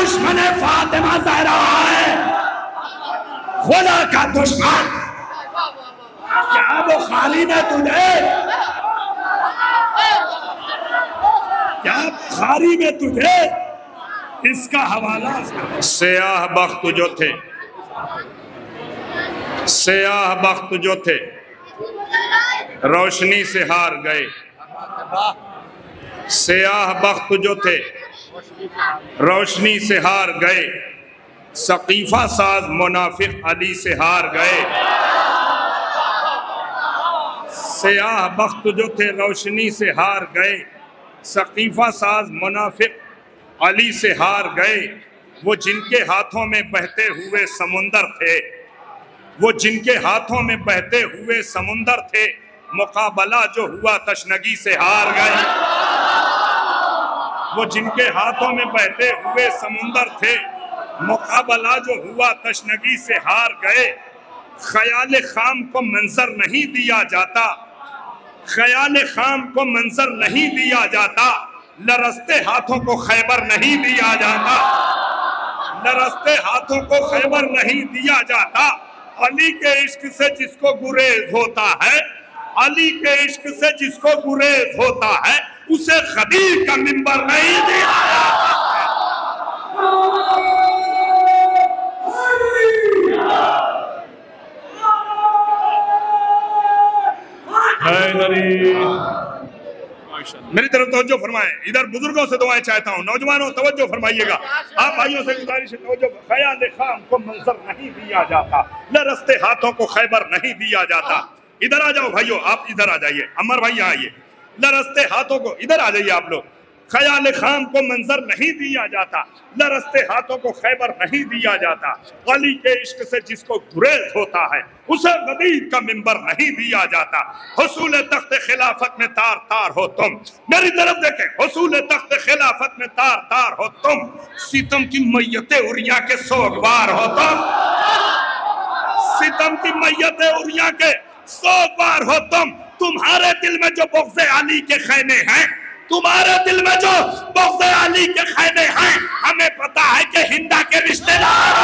दुश्मन फातिमा ज़हरा है, खुदा का दुश्मन। क्या बुखारी ने तुझे, क्या बुखारी में तुझे इसका हवाला? सियाह बख्त जो थे, सियाह बख्त जो थे रोशनी से हार गए, सियाह बख्त जो थे रोशनी से हार गए, सकीफा साज मुनाफिक अली से हार गए। सियाह बख्त जो थे रोशनी से हार गए, सकीफा साज मुनाफिक अली से हार गए। वो जिनके हाथों में बहते हुए समुंदर थे, वो जिनके हाथों में बहते हुए समुंदर थे, मुकाबला जो हुआ तशनगी से हार गए। वो जिनके हाथों में बहते हुए समुंदर थे, मुकाबला जो हुआ तशनगी से हार गए। ख्याल खाम को मंजर नहीं दिया जाता, ख्याल खाम को मंजर नहीं दिया जाता, लरसते हाथों को खैबर नहीं दिया जाता, लरसते हाथों को खैबर नहीं दिया जाता। अली के इश्क से जिसको गुरेज होता है, अली के इश्क से जिसको गुरेज होता है, उसे खदीर का मिंबर नहीं दिया जाता। मेरी तरफ तवज्जो फरमाएं, इधर बुजुर्गों से दुआएं चाहता हूं। नौजवानों तवज्जो फरमाइएगा, आप भाइयों से गुजारिश है तवज्जो। ख्याल खाम को मंजर नहीं दिया जाता, लरसते हाथों को खैबर नहीं दिया जाता। इधर आ जाओ भाइयों, आप इधर आ जाइए, अमर भाई आइए। लरसते हाथों को, इधर आ जाइए आप लोग। ख्याल खाम को मंजर नहीं दिया जाता, लरसते हाथों को खैबर नहीं दिया जाता। अली के इश्क से जिसको गुरेज होता है, उसे गदीर का मिंबर नहीं दिया जाता। हुसूल तख्त खिलाफत में तार तार हो तुम, मेरी तरफ देखें, हुसूल तख्त खिलाफत में तार तार हो तुम, सितम की मैयते उरिया के सोगवार हो तुम, सितम की मैयते उरिया के सोगवार हो तुम। तुम्हारे दिल में जो बुग़्ज़ अली के खैमे हैं, तुम्हारे दिल में जो बुग़्ज़ अली के खैमे हैं, हमें पता है कि हिंदा के रिश्तेदार।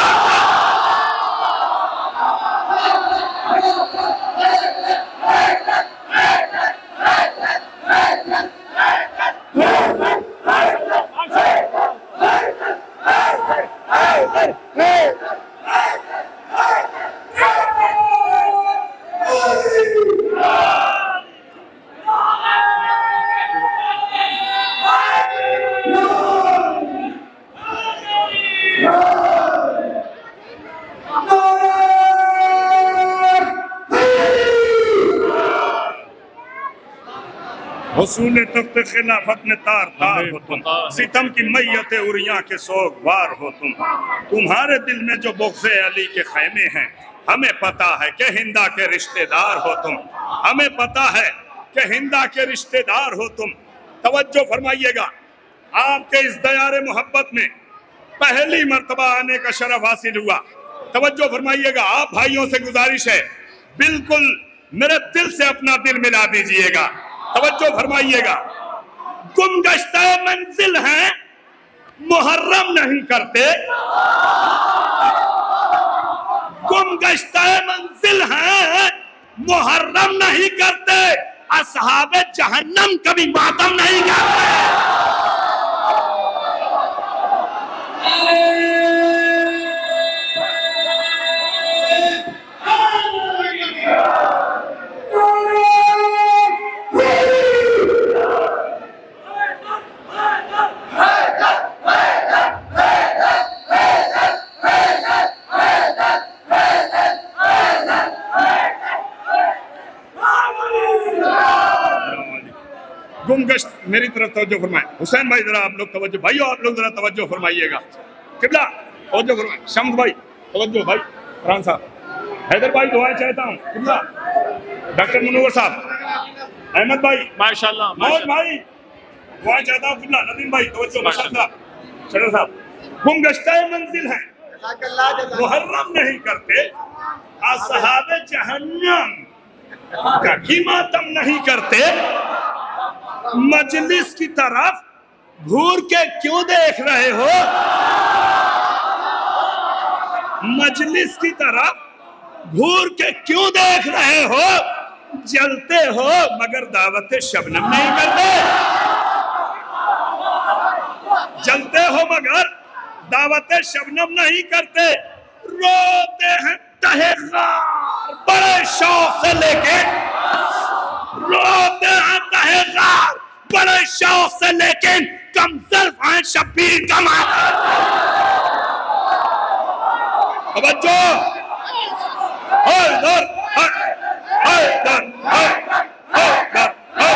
हुसूल तख्त खिलाफत में तार तार हो तुम, सितम की मैयत उरिया के सोगवार हो तुम। तुम्हारे दिल में जो बुग़्ज़ अली के खैमे हैं, हमें पता है कि हिंदा के रिश्तेदार हो तुम, हमें पता है कि हिंदा के रिश्तेदार हो तुम। तवज्जो फरमाइएगा, आपके इस दयारे मोहब्बत में पहली मर्तबा आने का शरफ हासिल हुआ। तवज्जो फरमाइएगा, आप भाइयों से गुजारिश है, बिल्कुल मेरे दिल से अपना दिल मिला दीजिएगा। तवज्जो फरमाइएगा, गुमगश्ता मंजिल हैं, मुहर्रम नहीं करते, गुमगश्ता मंजिल हैं, मुहर्रम नहीं करते, असहाबे जहन्नम कभी मातम नहीं करते। गुमगश्त, मेरी तरफ तवज्जो फरमाएं। हुसैन भाई जरा आप लोग तवज्जो, भाइयों आप लोग जरा तवज्जो फरमाइएगा। किबला तवज्जो फरमाएं, शम्स भाई तवज्जो, भाई फरहान साहब, हैदर भाई दुआएं चाहता हूँ। किबला डॉक्टर मुनव्वर साहब, अहमद भाई माशाल्लाह, मौज भाई दुआएं चाहता हूँ। किबला नदीम भाई तवज्जो, माशाल्लाह शटर साहब। गुमगश्ता मंजिल है, मुहर्रम नहीं करते, असहाबे जहन्नम कभी मातम नहीं करते। मजलिस की तरफ घूर के क्यों देख रहे हो? मजलिस की तरफ घूर के क्यों देख रहे हो? जलते हो मगर दावत शबनम नहीं करते। जलते हो मगर दावत शबनम नहीं करते। रोते हैं तहेगार बड़े शौक से लेके, रोते हैं तहेगार बड़े शौक से, लेकिन कम ज़र्फ़ हैं शब्बीर का मातम। तवज्जो, हैदर हैदर हैदर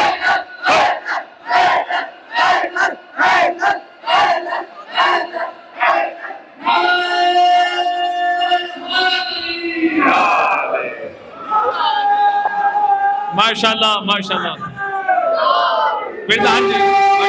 माशाल्लाह माशाल्लाह। प्रधान जी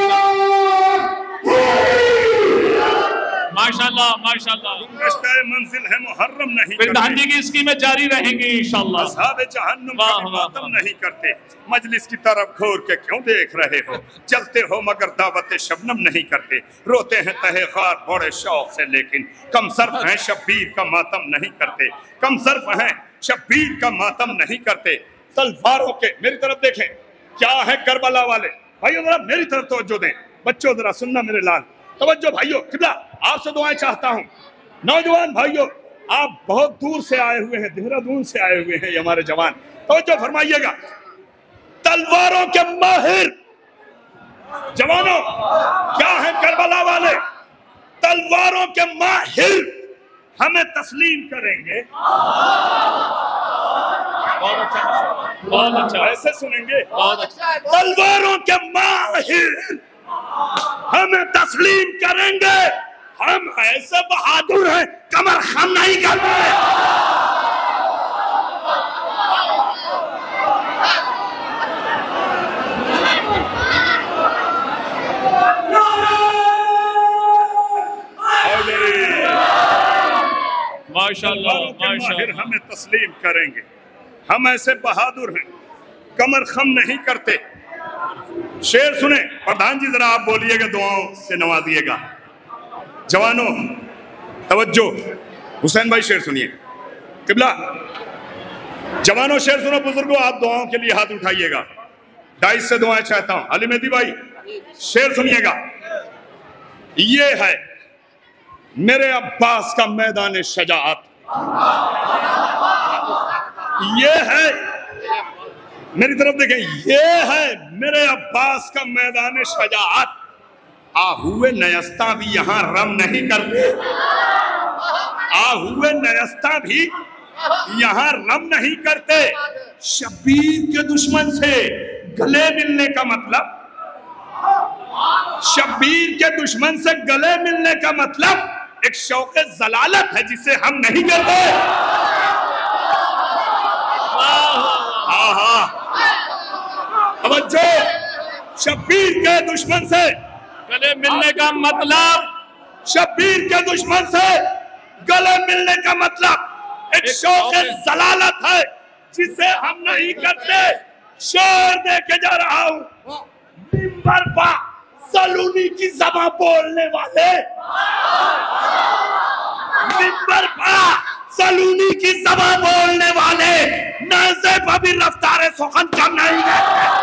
माशाल्लाह माशाल्लाह। मंजिल है मुहर्रम नहीं, प्रधान जी की स्कीमें जारी रहेंगी इंशाल्लाह। असहाबे जहन्नुम का मातम नहीं करते। मजलिस की तरफ घूर के क्यों देख रहे हो? जलते हो मगर दावत शबनम नहीं करते। रोते हैं तहेगार बड़े शौक से, लेकिन कम सर्फ हैं शब्बीर का मातम नहीं करते। कम सर्फ हैं शब्बीर का मातम नहीं करते। तलवारों के, मेरी तरफ देखें, क्या है करबला वाले भाइयों, जरा मेरी तरफ तवज्जो दें। बच्चों जरा सुनना मेरे लाल, तवज्जो भाइयों। किबला आपसे दुआएं चाहता हूं। नौजवान भाइयों, आप बहुत दूर से आए हुए हैं, देहरादून से आए हुए हैं ये हमारे जवान, तवज्जो फरमाइएगा। तलवारों के माहिर जवानों, क्या है करबला वाले? तलवारों के माहिर हमें तस्लीम करेंगे। बहुत अच्छा, ऐसे सुनेंगे। बहुत अच्छा। तलवारों के माहिर हमें तस्लीम करेंगे। हम ऐसे बहादुर हैं, कमर खम नहीं करते। माशाल्लाह माहिर हमें तस्लीम करेंगे। हम ऐसे बहादुर हैं, कमर खम नहीं करते। शेर सुने प्रधान जी, जरा आप बोलिएगा, दुआओं से नवाजिएगा। जवानों तवज्जो, हुसैन भाई शेर सुनिए। किबला जवानों शेर सुनो। बुजुर्गों आप दुआओं के लिए हाथ उठाइएगा। डाइस से दुआएं चाहता हूं। अली मेहदी भाई शेर सुनिएगा। ये है मेरे अब्बास का मैदान शजाअत। ये है, मेरी तरफ देखें, ये है मेरे अब्बास का मैदान शजाअत। आहुए नयस्ता भी यहाँ रम नहीं करते। आहुए नयस्ता भी यहाँ रम नहीं करते। शब्बीर के दुश्मन से गले मिलने का मतलब, शब्बीर के दुश्मन से गले मिलने का मतलब एक शौक़े ज़लालत है जिसे हम नहीं करते। तवज्जो, शब्बीर के दुश्मन से गले मिलने का मतलब, शब्बीर के दुश्मन से गले मिलने का मतलब एक शौक़े ज़लालत है जिसे हम नहीं करते। शेर दे के जा रहा हूं। मिंबर पर सलूनी की ज़बान बोलने वाले, मिंबर पर सलूनी की ज़बान बोलने वाले नज़े पर भी रफ्तार सुखन कम नहीं करते।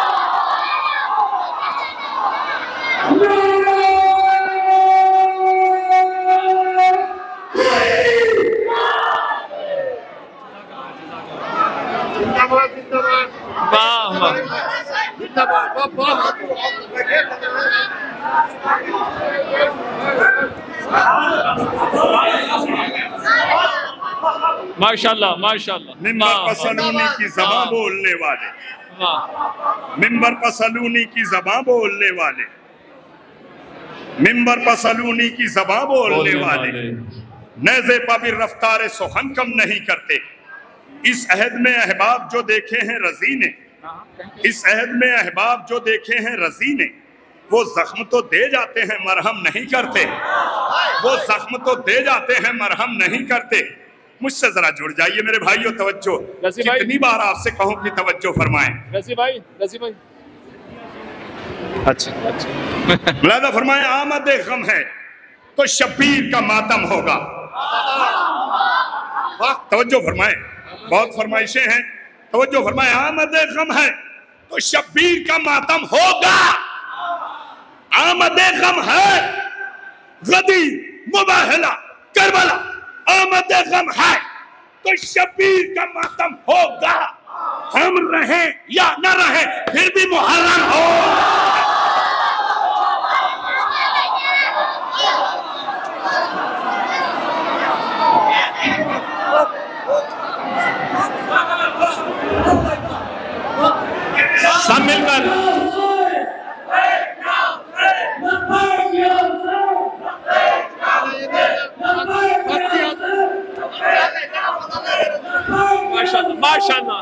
वाह वाह। माशाल्लाह माशाल्लाह। मिंबर पर सलूनी की ज़बान बोलने वाले, मिंबर पर सलूनी की ज़बान बोलने वाले, मिंबर पर सलूनी की ज़बान बोलने वाले नेज़े पर भी रफ्तार सुखन कम नहीं करते। इस अहद में अहबाब जो देखे हैं रज़ी ने, इस अहद में अहबाब जो देखे हैं रज़ी ने, वो जख्म तो दे जाते हैं मरहम नहीं करते। वो जख्म तो दे जाते हैं मरहम नहीं करते। मुझसे जरा जुड़ जाइए मेरे भाइयों, तवज्जो। कितनी बार आपसे कहूं कि तवज्जो फरमाएं। रज़ी भाई अच्छा मुलादा फरमाएं, आमद गम है तो शब्बीर का मातम होगा। तवज्जो फरमाए, बहुत फरमाइशें हैं, तवज्जो फरमाए। आमद गम है तो शब्बीर का मातम होगा। आमद गम है, गदी मुबाहला करबला, आमद गम है तो शब्बीर का मातम होगा। हम रहें या न रहें फिर भी मुहर्रम हो। सब मिलकर माशाअल्लाह माशाअल्लाह।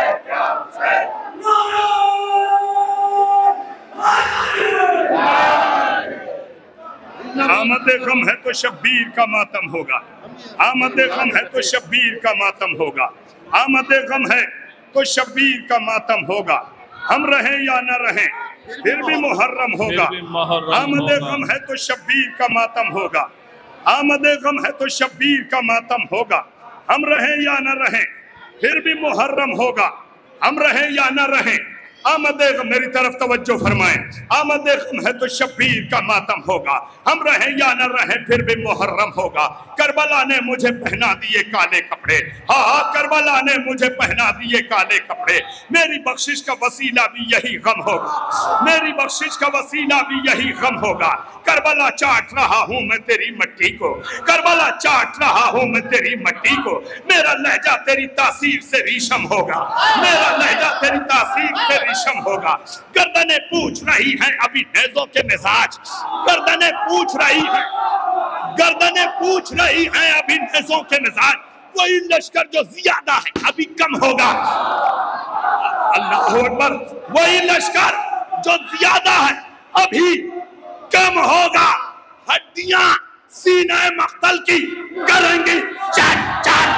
आमद गम है तो शब्बीर का मातम होगा। आमद गम है तो शब्बीर का मातम होगा। आमद गम है तो शब्बीर का मातम होगा। हम रहें या न रहें फिर भी मुहर्रम होगा। आमद गम है तो शब्बीर का मातम होगा। आमद गम है तो शब्बीर का मातम होगा। हम रहें या न रहें फिर भी मुहर्रम होगा। हम रहें या न रहें। आमद गम, मेरी तरफ तवज्जो फरमाएं। आमद गम है तो शब्बीर का मातम होगा। हम रहें या न रहें फिर भी मुहर्रम होगा। करबला ने मुझे पहना दिए काले कपड़े, हाँ करबला ने मुझे पहना दिए काले कपड़े। मेरी बख्शिश का वसीला भी यही गम होगा। मेरी बख्शिश का वसीला भी यही गम होगा। करबला चाट रहा हूँ मैं तेरी मट्टी को, करबला चाट रहा हूँ मैं तेरी मट्टी को। मेरा लहजा तेरी तासीर से रीशम होगा। मेरा लहजा तेरी तासीर से रीशम होगा। गर्दनें पूछ रही हैं अभी नेज़ों के मिजाज, गर्दनें पूछ रही हैं, गर्दनें पूछ रही हैं अभी नेज़ों के मिजाज। वही लश्कर जो ज्यादा है अभी कम होगा। अल्लाह अकबर। वही लश्कर जो ज्यादा है अभी कम होगा। हड्डियां सीने मख्तल की करेंगी चट चट।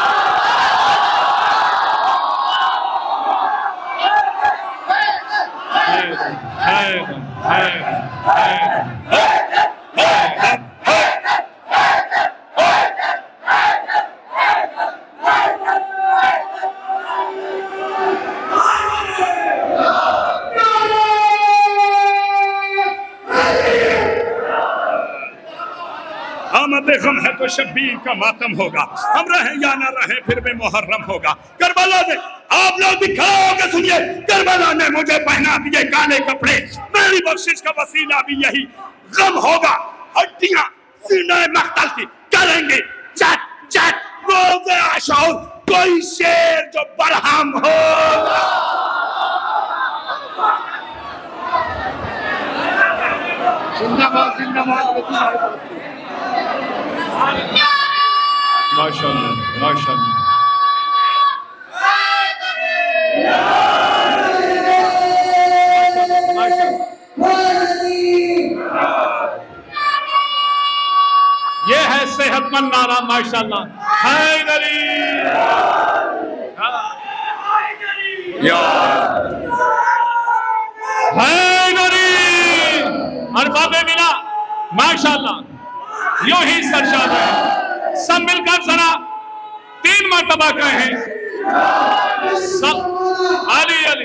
आमद गम है तो शब्बीर का मातम होगा। हम रहें या ना रहें फिर भी मुहर्रम होगा। करबला ने, आप लोग भी खड़े होकर सुनिए, करबला ने मुझे पहना दिए काले कपड़े। मेरी बख्शिश का वसीला भी यही गम होगा। हड्डियां सीने मख्तल की करेंगे चट चट। रोज़े आशूर कोई शेर जो बरहम होगा। जिंदाबाद जिंदाबाद। माशाअल्लाह माशाअल्लाह। ये है सेहतमंद नारा माशाअल्लाह। हैदरी हैदरी अरबाबे मिला माशाअल्लाह। यूं ही सरशाद है। सब मिलकर जरा 3 मरतबा कहें सब अली अली।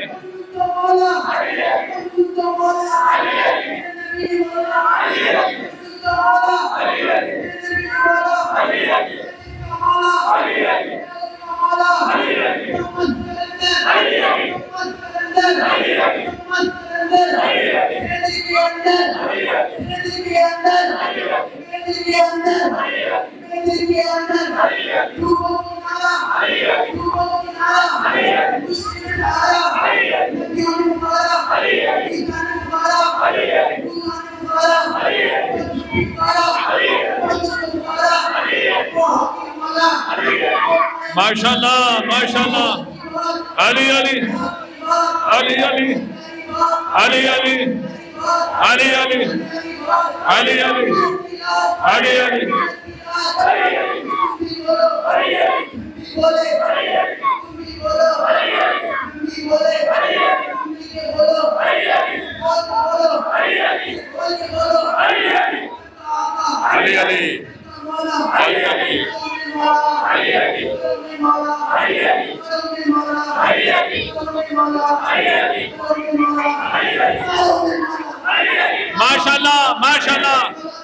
माशाअल्लाह माशाअल्लाह। अली अली अली अली अली अली अली अली अली अली अली अली। अली अली अली अली माशाल्लाह माशाल्लाह।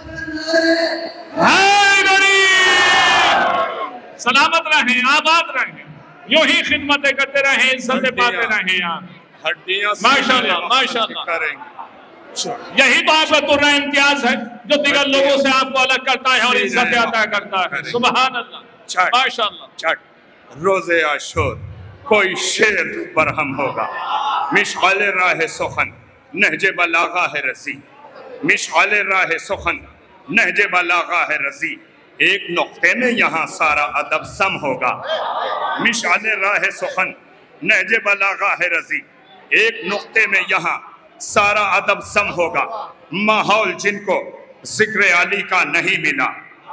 सलामत रहें, आबाद रहें, यूं ही खिदमतें करते रहें, इज्जतें पाते रहें यार। हड्डियां माशाल्लाह माशाल्लाह। करेंगे। यही तो आपका तुर्रा इम्तियाज है जो दिगर लोगों से आपको अलग करता है और इज्जत अता करता है। सुभान अल्लाह माशाल्लाह। छठ रोजे आशूर कोई शेर बरहम होगा, मिशाले राह सुखन नहजे बलागा है रसी, मिशाले राह सुखन नहजे बलागा है रसी, एक नुक्ते में यहाँ सारा अदब सम होगा, मिशाले राह सुखन नहजे बलागा है रसी, एक नुक्ते में यहाँ सारा अदब सम होगा, माहौल जिनको जिक्र अली का नहीं मिला,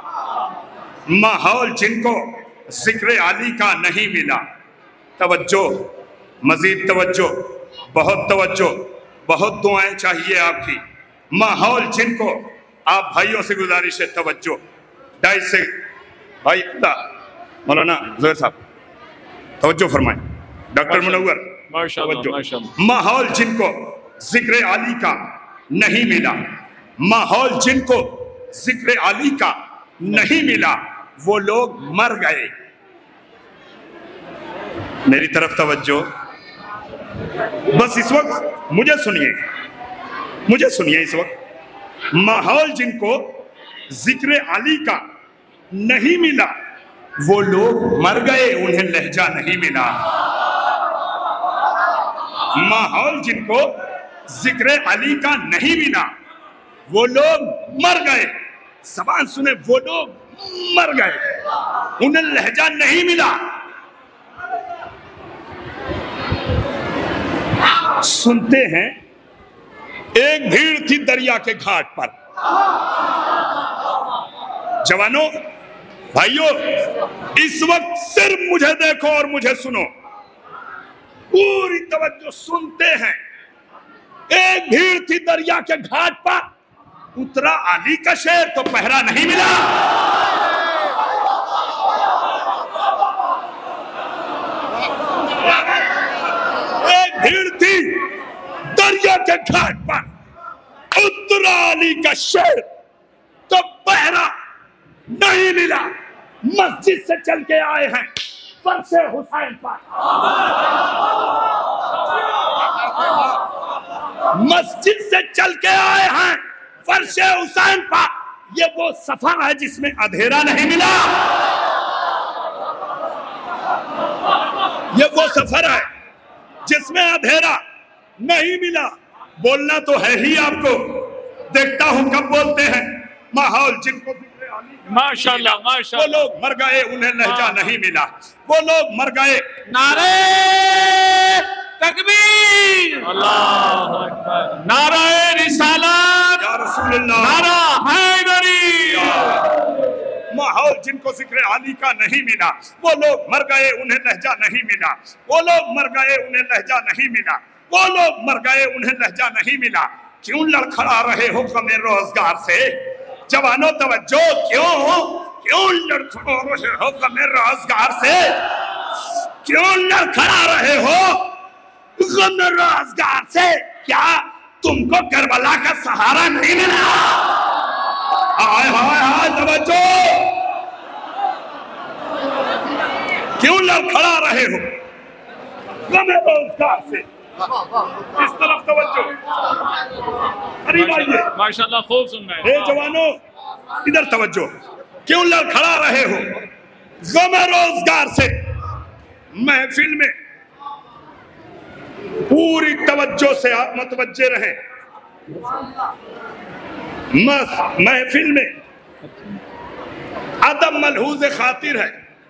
माहौल जिनको जिक्र अली का नहीं मिला। तवज्जो, मजीद तवज्जो, बहुत तवज्जो, बहुत दुआएं चाहिए आपकी। माहौल जिनको, आप भाइयों से गुजारिश है तवज्जो, डाई से भाई मौलाना ज़ुहैर साहब तवज्जो फरमाएं, डॉक्टर मुनव्वर तवज्जो। माहौल जिनको जिक्र अली का नहीं मिला, माहौल जिनको जिक्र अली का नहीं मिला, वो लोग मर गए। मेरी तरफ तवज्जो, बस इस वक्त मुझे सुनिए, मुझे सुनिए इस वक्त। माहौल जिनको जिक्र अली का नहीं मिला, वो लोग मर गए, उन्हें लहजा नहीं मिला। माहौल जिनको जिक्र अली का नहीं मिला, वो लोग मर गए। ज़बान सुने, वो लोग मर गए, उन्हें लहजा नहीं मिला। सुनते हैं एक भीड़ थी दरिया के घाट पर। जवानों, भाइयों, इस वक्त सिर्फ मुझे देखो और मुझे सुनो, पूरी तवज्जो। सुनते हैं एक भीड़ थी दरिया के घाट पर, उतरा अली का शेर तो पहरा नहीं मिला। एक भीड़ थी दरिया के घाट पर, उतरा अली का शेर तो पहरा नहीं मिला। मस्जिद से चल के आए हैं फर्शे हुसैन पर, मस्जिद से चल के आए हैं फर्शे हुसैन पर। ये वो सफर है जिसमें अंधेरा नहीं मिला, ये वो सफर है जिसमें अंधेरा नहीं मिला। बोलना तो है ही आपको, देखता हूं कब बोलते हैं। माहौल जिनको माशाल्लाह माशाल्लाह, वो लोग मर गए, उन्हें लहजा नहीं मिला, वो लोग मर गए। नारे तकबीर, अल्लाह अकबर, नारे रिसालत, या रसूलुल्लाह, नारा हैदरी। माहौल जिनको जिक्र अली का नहीं मिला, वो लोग मर गए, उन्हें लहजा नहीं मिला, वो लोग मर गए, उन्हें लहजा नहीं मिला, वो लोग मर गए, उन्हें लहजा नहीं मिला। क्यों लड़खड़ा रहे हो गमे रोजगार से? जवानों तवज्जो, क्यों लड़खड़ा रहे हो गमे रोजगार से? क्यों लड़खड़ा रहे हो गमे रोजगार से? क्या तुमको करबला का सहारा नहीं मिला? हाय हाय हाय, तवज्जो, क्यों लड़खड़ा रहे हो गमे रोजगार से? इस तरफ तवज्जो, करीब आइए। माशाल्लाह, खूब सुन रहे हैं। जवानों इधर तवज्जो, क्यों लड़खड़ा रहे हो गमे रोजगार से? महफिल में पूरी तवज्जो से आप मुतवज्जे रहें। महफिल में अदब मलहूज खातिर है,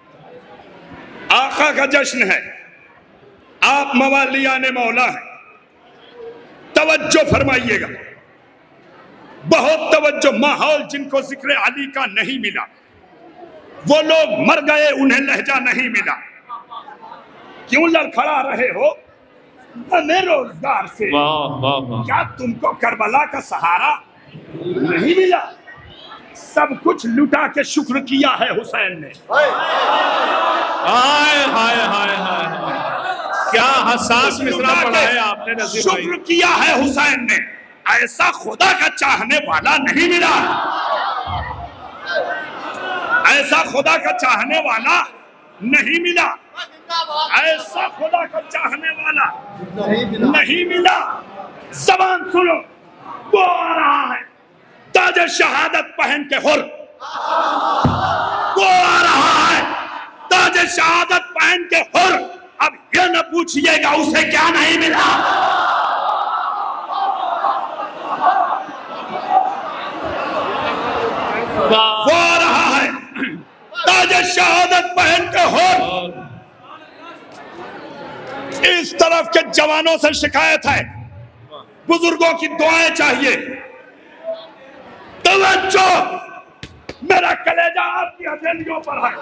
आका का जश्न है, आप मवालियाने मौला हैं। तवज्जो फरमाइएगा, बहुत तवज्जो। माहौल जिनको जिक्र अली का नहीं मिला, वो लोग मर गए, उन्हें लहजा नहीं मिला। क्यों लड़खड़ा रहे हो गमे रोजगार से? वाह वाह वाह, क्या तुमको करबला का सहारा नहीं मिला? सब कुछ लुटा के शुक्र किया है हुसैन ने। हाय हाय हाय हाय, क्या हसास मिसरा पढ़ा है आपने नजीर भाई। शुक्र किया है हुसैन ने, ऐसा खुदा का चाहने वाला नहीं मिला, ऐसा खुदा का चाहने वाला नहीं मिला, ऐसा खुदा का चाहने वाला नहीं मिला। जबान सुनो, वो आ रहा है ताज शहादत पहन के हुर, वो आ रहा है ताज शहादत पहन के हुर। अब ये न पूछिएगा उसे क्या नहीं मिला। वो आ रहा है ताज शहादत पहन के हुर। इस तरफ के जवानों से शिकायत है, बुजुर्गों की दुआएं चाहिए। तवज्जो, मेरा कलेजा आपकी हथेलियों पर है।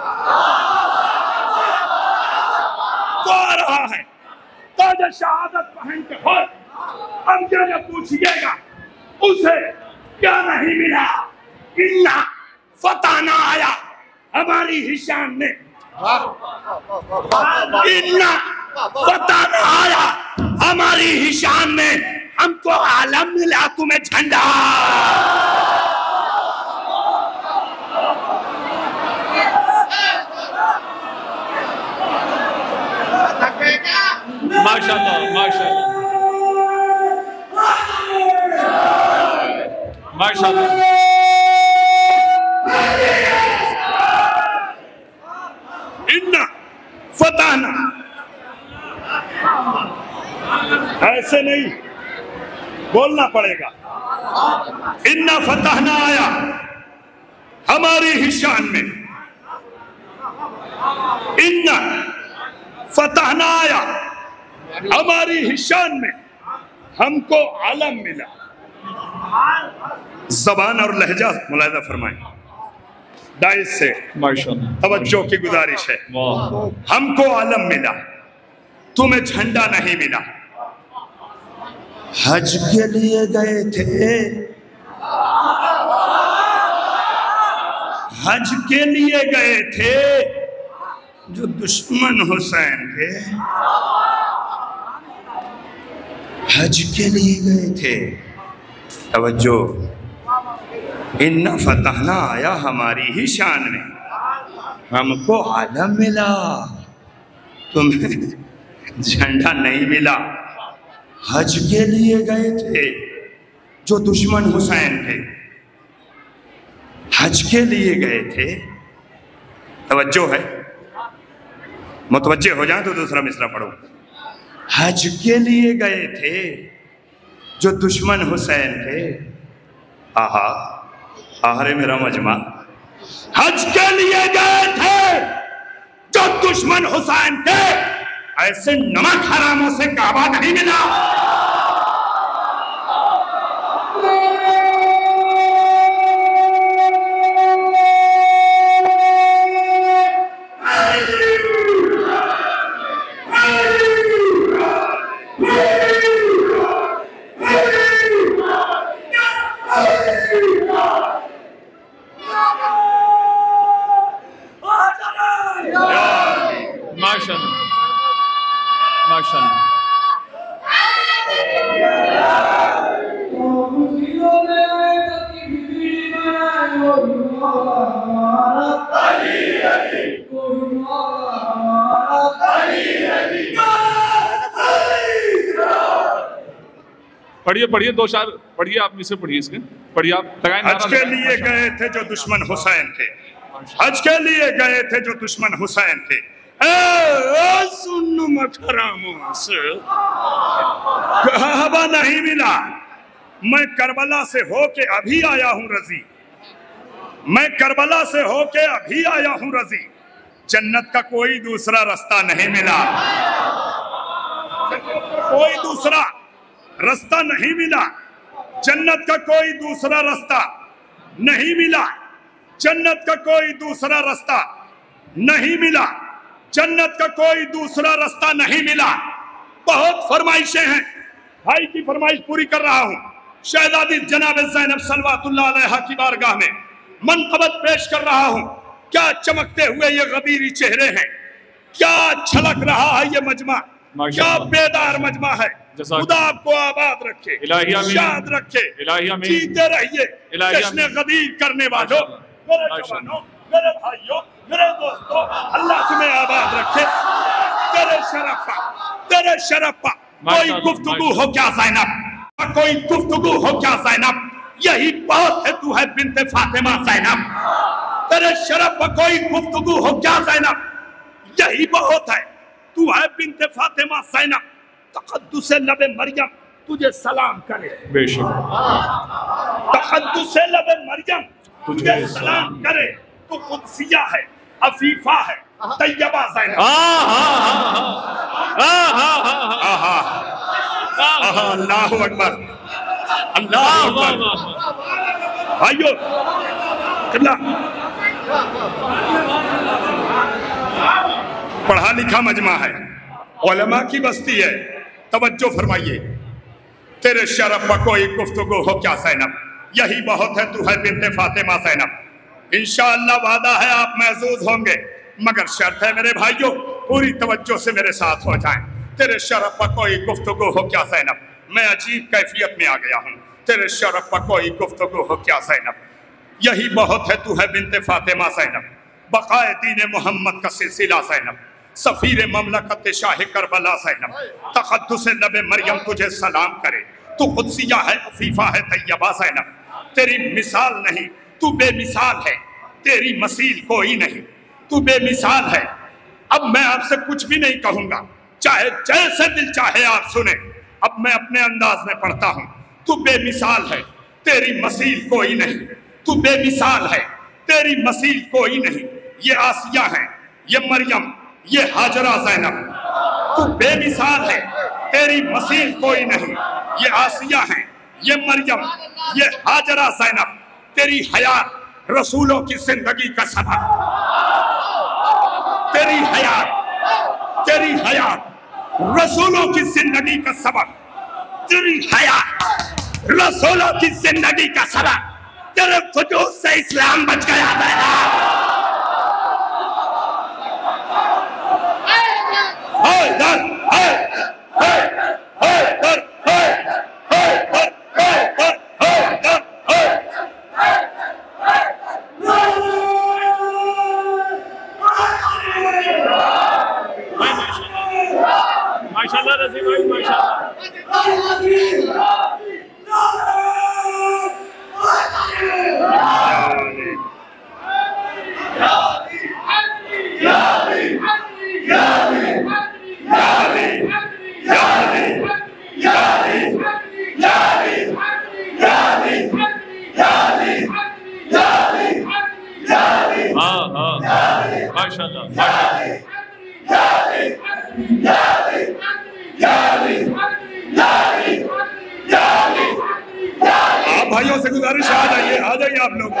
तो आ रहा है ताज शहादत पहन के हुर। अब क्या पूछिएगा उसे क्या नहीं मिला। इन्ना फताना आया हमारी ही शान में, इन्ना फताना आया हमारी ही शान में। हमको आलम मिला, तुम्हें झंडा। माशाअल्लाह माशाअल्लाह माशाअल्लाह। इन्ना फताना, ऐसे नहीं बोलना पड़ेगा। इन्ना फतहना आया हमारी ही शान में, इन्ना फतहना आया हमारी ही शान में। हमको आलम मिला। जबान और लहजा मुलाहिजा फरमाएं दाइस से, माशाअल्लाह तवज्जो की गुजारिश है। हमको आलम मिला, तुम्हें झंडा नहीं मिला। हज के लिए गए थे, हज के लिए गए थे जो दुश्मन हुसैन थे, हज के लिए गए थे। तवज्जो, इन्ना फतहना आया हमारी ही शान में। हमको आलम मिला, तुम्हें झंडा नहीं मिला। हज के लिए गए थे जो दुश्मन हुसैन थे, हज के लिए गए थे। तवज्जो है, मुतवज्जे हो जाए तो दूसरा मिसरा पढ़ो। हज के लिए गए थे जो दुश्मन हुसैन थे। आहा आहरे मेरा मजमा, हज के लिए गए थे जो दुश्मन हुसैन थे। ऐसे नमक हरामों से काबा नहीं मिला। पढ़िए पढ़िए, दो चार पढ़िए, आप इसे पढ़िए, इसके पढ़िए आप। हज के लिए गए थे जो दुश्मन हुसैन थे, हज के लिए गए थे जो दुश्मन हुसैन थे। सुन मखरामों से कहवा नहीं मिला। मैं करबला से होके अभी आया हूँ रजी, मैं करबला से होके अभी आया हूँ रजी। जन्नत का कोई दूसरा रास्ता नहीं मिला, कोई दूसरा रास्ता नहीं मिला। जन्नत का कोई दूसरा रास्ता नहीं मिला, जन्नत का कोई दूसरा रास्ता नहीं मिला, जन्नत का कोई दूसरा रास्ता नहीं मिला। बहुत फरमाइशें हैं, भाई की फरमाइश पूरी कर रहा हूं। शहजादी जनाब ज़ैनब सलवातुल्लाह अलैहा की बारगाह में मनकबत पेश कर रहा हूँ। क्या चमकते हुए ये गबीरी चेहरे हैं, क्या छलक रहा है ये मजमा, क्या बेदार मजमा है। खुदा आपको आबाद रखे, शाद रखे, जीते रहिए। जश्न गदीर करने वालों, मेरे जवानों, मेरे भाइयों, मेरे दोस्तों, अल्लाह तुम्हें आबाद रखे। तेरे शरफ पर कोई गुफ्तगू हो क्या ज़ैनब, कोई गुफ्तगू हो क्या ज़ैनब, यही बहुत है, तू है बिन्ते फातिमा ज़ैनब। तेरे शरफ पर कोई गुफ्तगू हो क्या ज़ैनब, यही बहुत है, तू है बिन्ते फातिमा ज़ैनब। तक़द्दुस लबे मरियम तुझे सलाम करे, बेशक तक़द्दुस लबे मरियम तुझे सलाम करे। तू कुद्सिया है, अफीफा है, तैयबा ज़ैनब। अल्लाहु अकबर, अल्लाहु अकबर। भाइयों, पढ़ा लिखा मजमा है, उलमा की बस्ती है, तवज्जो फरमाइए। तेरे शरफ पर कोई गुफ्तगू हो क्या ज़ैनब, यही बहुत है, तू है बिन्ते फातिमा ज़ैनब। इंशाअल्लाह वादा है आप महसूस होंगे, मगर शर्त है मेरे भाइयों, पूरी तवज्जो से मेरे साथ हो जाएं। तेरे शरफ पर कोई गुफ्तगू हो क्या ज़ैनब, मैं अजीब कैफियत में आ गया हूँ। तेरे शरफ पर कोई गुफ्तगू हो क्या ज़ैनब, यही बहुत है, तू है बिन्ते फातिमा ज़ैनब। बक़ाए दीन मोहम्मद का सिलसिला ज़ैनब, सफ़ीर ममलकत शाह करबला ज़ैनब। तक़द्दुस लबे मरियम तुझे सलाम करे। तू कुद्सिया है, अफीफा है, तैयबा ज़ैनब। तेरी मिसाल नहीं, तू बेमिसाल है, तेरी मसील कोई नहीं, तू बेमिसाल है। अब मैं आपसे कुछ भी नहीं कहूँगा, चाहे जैसे दिल चाहे आप सुने। अब मैं अपने अंदाज में पढ़ता हूँ। तू बेमिसाल है, तेरी मसील कोई नहीं, तू बेमिसाल है, तेरी मसील कोई नहीं। ये आसिया है, ये मरियम, ये हाजरा ज़ैनब। तू बेमिसाल है, तेरी मसील कोई नहीं। ये आसिया है, ये मरियम, ये हाजरा ज़ैनब। तेरी हयात रसूलों की जिंदगी का सबक, तेरी हयात रसूलों की जिंदगी का सबक, तेरी हयात रसूलों की जिंदगी का सबक। तेरे वजूद से इस्लाम बच गया बेटा। माशाल्लाह रज़ी भाई, माशाल्लाह। आप भाइयों से गुजारिश है, आ जाइए आप लोग।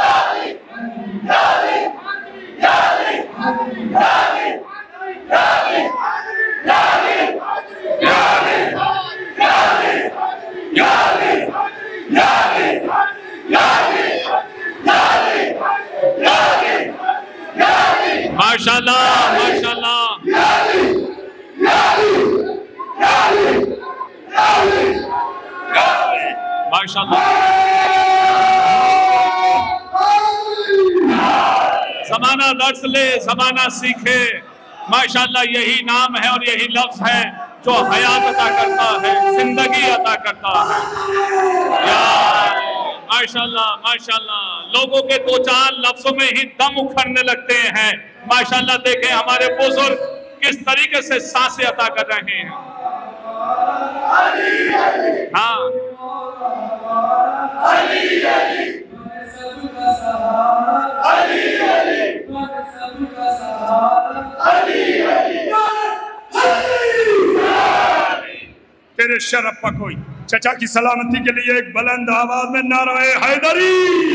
माशाल्लाह, माशाल्लाह। माशाल्लाह। ज़माना दर्स ले, ज़माना सीखे। माशाल्लाह, यही नाम है और यही लफ्ज़ है जो हयात अता करता है, जिंदगी अता करता है। माशाल्लाह, माशाल्लाह। लोगों के दो चार लफ्ज़ों में ही दम उखड़ने लगते हैं। माशाल्लाह, देखें हमारे बुजुर्ग किस तरीके से सांसें अता कर रहे हैं। हाँ, तेरे शरफ पर कोई चचा की सलामती के लिए एक बुलंद आवाज में नाराए हैदरी।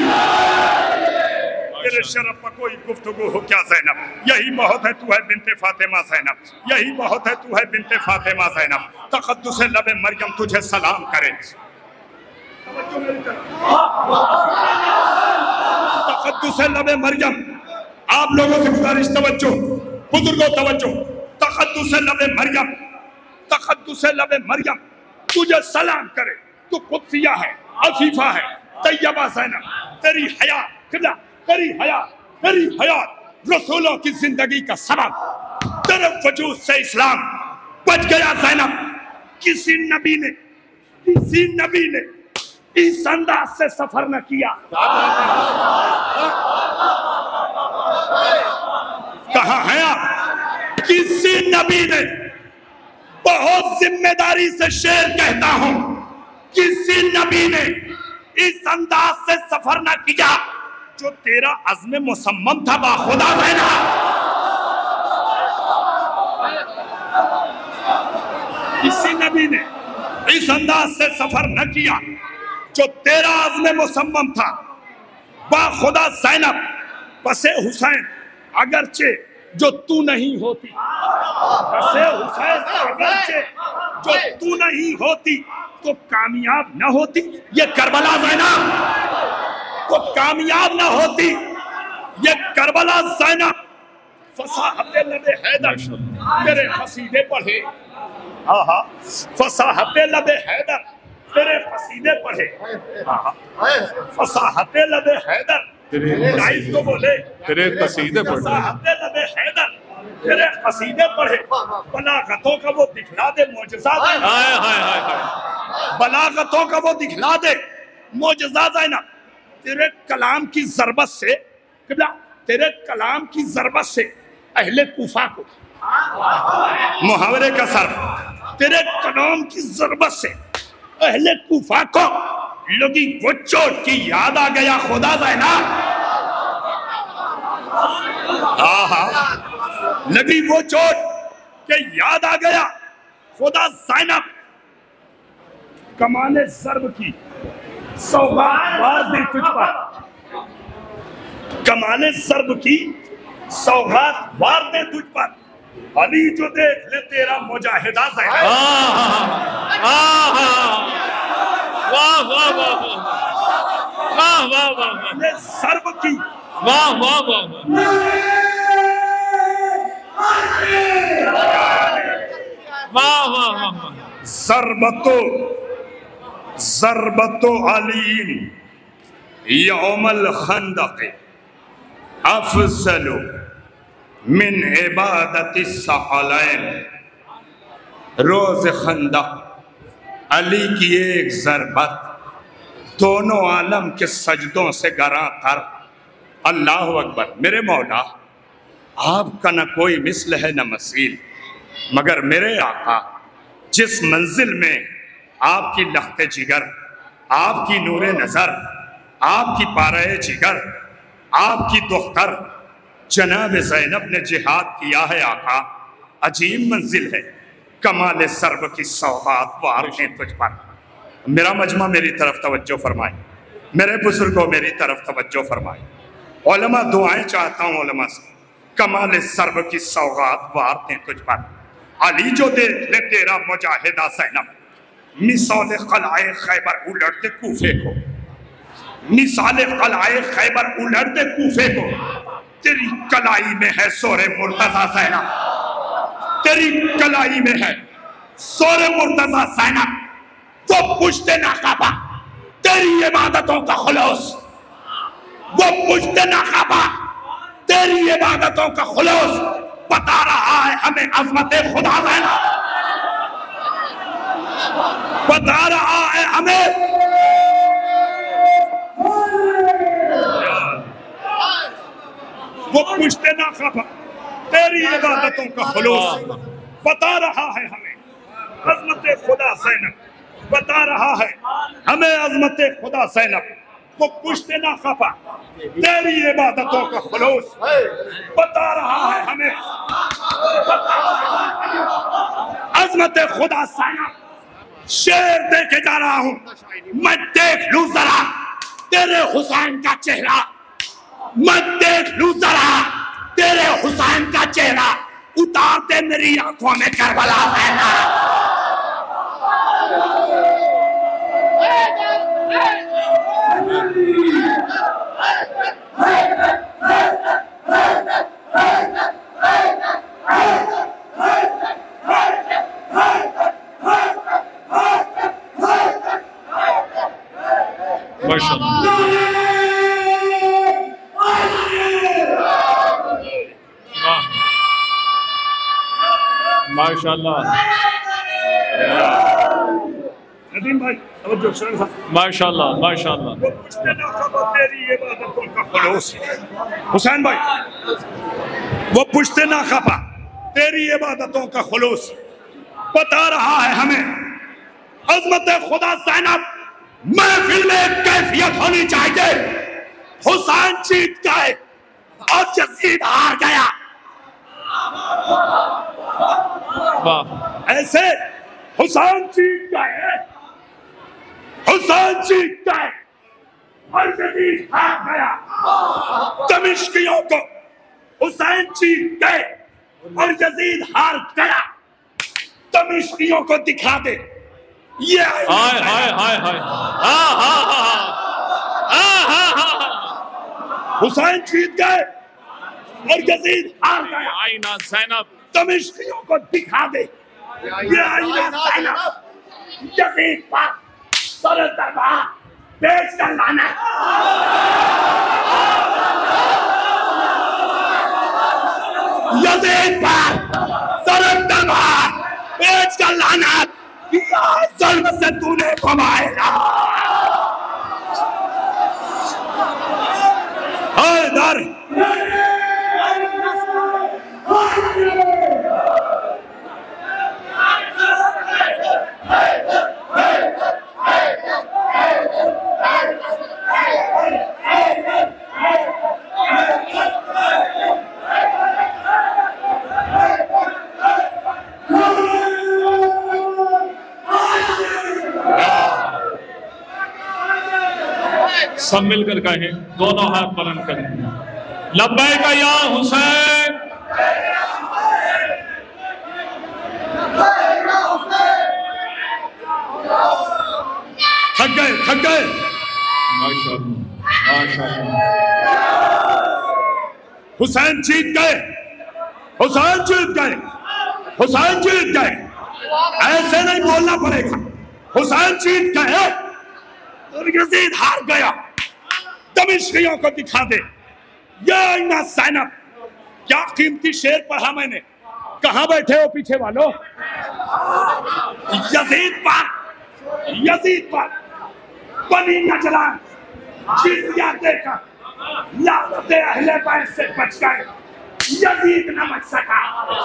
तेरे शरफ पर कोई गुफ्तगू हो क्या ज़ैनब, यही बहुत है, तू है बिन्ते फातिमा ज़ैनब। यही बहुत है, तू है बिन्ते फातिमा ज़ैनब। तक़द्दुस लबे मरियम तुझे सलाम करे। तक़द्दुस लबे मरियम, आप लोगों से गुजारिश, तवज्जो बुजुर्गों, तवज्जो। तक़द्दुस लबे मरियम, तक़द्दुस लबे मरियम, तुझे सलाम करे, तू कुद्सिया है, अफीफा है, तैयबा ज़ैनब, तेरी हया किबला, तेरी हया, तेरी हयात रसूलों की जिंदगी का सबब, तेरे वजूद से इस्लाम बच गया ज़ैनब। किसी नबी ने इस अंदाज से सफर न किया। कहाँ हैं आप? किसी नबी ने, बहुत जिम्मेदारी से शेर कहता हूं, किसी नबी ने इस अंदाज से सफर न किया जो तेरा अज़्म मुसम्मम था बाखुदा ज़ैनब। किसी नबी ने इस अंदाज से सफर न किया जो तेरा अज़्म मुसम्मम था बाखुदा ज़ैनब। पसे हुसैन अगरचे जो तू नहीं होती, पसे हुसैन अगरचे जो तू नहीं होती तो कामयाब न होती ये करबला ज़ैनब, तो कामयाब न होती ये करबला ज़ैनब। फसाहते लबे हैदर, तेरे कसीदे पढ़े, आहा, फसाहते लबे हैदर, तेरे कसीदे पढ़े, फसाहते लबे हैदर, तेरे तो बोले, तेरे कसीदे पढ़े, फसाहते लबे हैदर, तेरे कसीदे पढ़े, बलागतों का वो दिखला दे मौजज़ा, हाय हाय हाय हाय, बलागतों का वो दिखला दे मौजज़ा ज़ैनब। तेरे कलाम की ज़रबत से, तेरे कलाम की ज़रबत से अहले कूफा को, मुहावरे का सर, तेरे कलाम की ज़रबत से अहले कूफा को लगी वो चोट की याद आ गया खुदा ज़ैनब। आहा, लगी वो चोट के याद आ गया खुदा ज़ैनब। कमाने ज़र्ब की सौगात वार दे तुझ पर, कमाने ज़र्ब की सौगात वार दे तुझ पर, अली जो देख ले तेरा मुजाहिदा ज़ैनब। वाह वाह वाह वाह वाह वाह, ज़र्ब की वाह वाह वाह, वाह वाह वाह, ज़रबतो अलीन यौमल खंदक़ अफ़ज़लु मिन इबादति सक़लैन। रोज़ खंदक़ अली की एक ज़रबत दोनों आलम के सजदों से गरा तर। अल्लाह अकबर। मेरे मौला, आपका न कोई मिसल है न मसील, मगर मेरे आका जिस मंजिल में आपकी लख्ते जिगर, आपकी नूरे नज़र, आपकी पारे जिगर, आपकी दुख्तर जनाब ज़ैनब ने जिहाद किया है आका, अजीब मंजिल है। कमाल सर्ब की सौगात वार हैं तुझ पर। मेरा मजमा मेरी तरफ तवज्जो फरमाए, मेरे बुजुर्गों मेरी तरफ तवज्जो फरमाए। उलमा दुआएं चाहता हूँ उलमा से। कमाल सर्ब की सौगात वार हैं तुझ पर, अली जो देख ले तेरा मुजाहिदा ज़ैनब। मिसाल क़लआए खैबर उलटते कूफे को, मिसाल क़लआए खैबर उलटते कूफे को, तेरी कलाई में है सोरे मुर्तज़ा ज़ैनब, तेरी कलाई में है सोरे मुर्तज़ा ज़ैनब। वो पुश्ते नाकाबा तेरी इबादतों का खुलूस, वो पुश्ते नाकाबा तेरी इबादतों का खुलूस बता रहा है हमें अज़मत खुदा ज़ैनब, बता रहा है हमें। वो पुश्ते नाकाबा तेरी इबादतों का खुलूस बता रहा है हमें अज़मत खुदा ज़ैनब, बता रहा है हमें अज़मत खुदा ज़ैनब। वो पुश्ते नाकाबा तेरी इबादतों का खुलूस बता रहा है हमें अज़मत खुदा ज़ैनब। शेर देखे जा रहा हूं मैं, देख लूं जरा तेरे हुसैन का चेहरा, मैं देख लूं जरा तेरे हुसैन का चेहरा, उतार दे मेरी आंखों में करबला ज़ैनब। माशाल्लाह नदीम भाई तवज्जो शरण साहब, माशाल्लाह माशाल्लाह। तेरी इबादतों का खुलूस। हुसैन भाई वो पुश्ते ना खपा तेरी इबादतों का खुलूस बता रहा है हमें अजमत खुदा ज़ैनब। महफिल में एक कैफियत होनी चाहिए, हुसैन जीत गए और यजीद हार गया। वाह ऐसे हुसैन जीत गए, हुसैन जीत गए और यजीद हार गया। दमिश्कियों को हुसैन जीत गए और यजीद हार गया। दमिश्कियों को दिखा दे ये हाय हाय हाय हाय हाँ हाँ हाँ हाँ हाँ हाँ। हुसैन जीत गए और यजीद हार गया। आईना ज़ैनब दमिश्कियों को दिखा दे ये आईना ज़ैनब। यजीद पर सर दरबार बेच कर लाना। यजीद पर सर दरबार बेच कर लाना। जुल्म से तूने कमाया। हैदर सब मिलकर कहें, दोनों हाथ बुलंद करें, लब्बैक या हुसैन। थक गए थक गए। माशाअल्लाह माशाअल्लाह। हुसैन जीत गए, हुसैन जीत गए, हुसैन जीत गए। ऐसे नहीं बोलना पड़ेगा। हुसैन जीत गए और यजीद हार गया। दमिश्कियों को दिखा दे ये आईना ज़ैनब। क्या कीमती शेर पढ़ा मैंने। कहां बैठे हो पीछे वालों। यजीद पर बनी नजरान जिज़िया देकर लानते अहले बैत से बच गए। यजीद न बच सका।